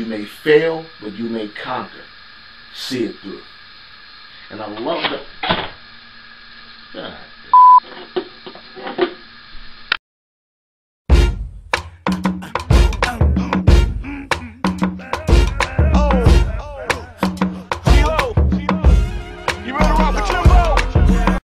You may fail, but you may conquer. See it through. And I love that. God